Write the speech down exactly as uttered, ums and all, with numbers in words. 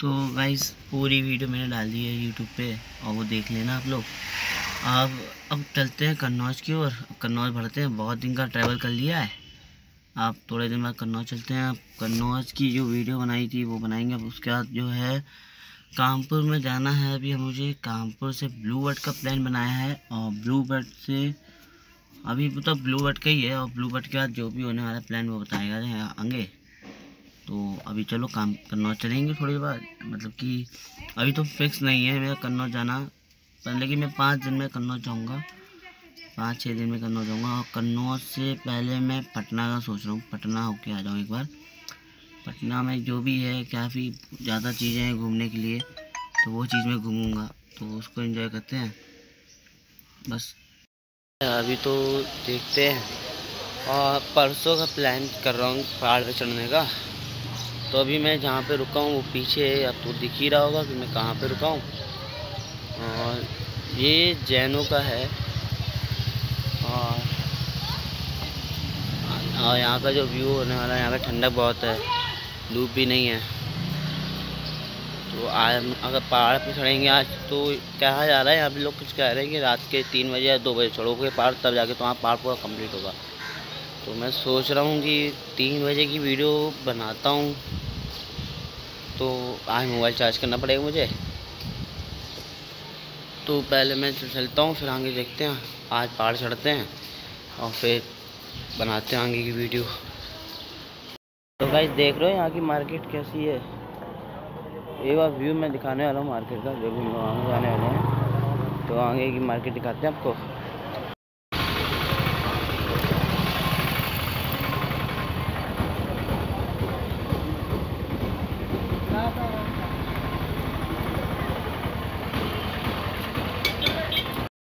तो गाइस पूरी वीडियो मैंने डाल दी है यूट्यूब पे और वो देख लेना आप लोग। अब अब चलते हैं कन्नौज की ओर। कन्नौज बढ़ते हैं, बहुत दिन का ट्रैवल कर लिया है। आप थोड़े दिन बाद कन्नौज चलते हैं। अब कन्नौज की जो वीडियो बनाई थी वो बनाएंगे। अब उसके बाद जो है कानपुर में जाना है। अभी हम मुझे कानपुर से ब्लू बर्ड का प्लान बनाया है और ब्लू बर्ड से अभी तो ब्लू बर्ड का ही है और ब्लू बर्ड के बाद जो भी होने वाला प्लान वो बताएगा आगे। तो अभी चलो काम कन्नौज चलेंगे थोड़ी बार, मतलब कि अभी तो फिक्स नहीं है मेरा कन्नौज जाना, पर लेकिन मैं पाँच दिन में कन्नौज जाऊँगा, पाँच छः दिन में कन्नौज जाऊँगा। और कन्नौज से पहले मैं पटना का सोच रहा हूँ, पटना होके आ जाऊँ एक बार। पटना में जो भी है काफ़ी ज़्यादा चीज़ें हैं घूमने के लिए, तो वो चीज़ मैं घूमूँगा, तो उसको एंजॉय करते हैं बस। अभी तो देखते हैं और परसों का प्लान कर रहा हूँ पहाड़ पे चढ़ने का। तो अभी मैं जहाँ पे रुका हूँ वो पीछे अब तो दिख ही रहा होगा कि मैं कहाँ पे रुका हूँ। और ये जैनों का है और और यहाँ का जो व्यू होने वाला है, यहाँ पे ठंडक बहुत है, धूप भी नहीं है। तो आज अगर पहाड़ पे चढ़ेंगे आज तो कहा जा रहा है, यहाँ पे लोग कुछ कह रहे हैं कि रात के तीन बजे या दो बजे चढ़ोगे पहाड़, तब जाके तो वहाँ पहाड़ पूरा कंप्लीट होगा। तो मैं सोच रहा हूँ कि तीन बजे की वीडियो बनाता हूँ। तो आज मोबाइल चार्ज करना पड़ेगा मुझे, तो पहले मैं चलता हूँ, फिर आगे देखते हैं। आज पहाड़ चढ़ते हैं और फिर बनाते हैं आगे की वीडियो। तो गाइस देख रहे हो यहाँ की मार्केट कैसी है। एक बार व्यू मैं दिखाने वाला हूँ मार्केट का, जो भी हम लोग जाने वाले हैं। तो आगे की मार्केट दिखाते हैं आपको।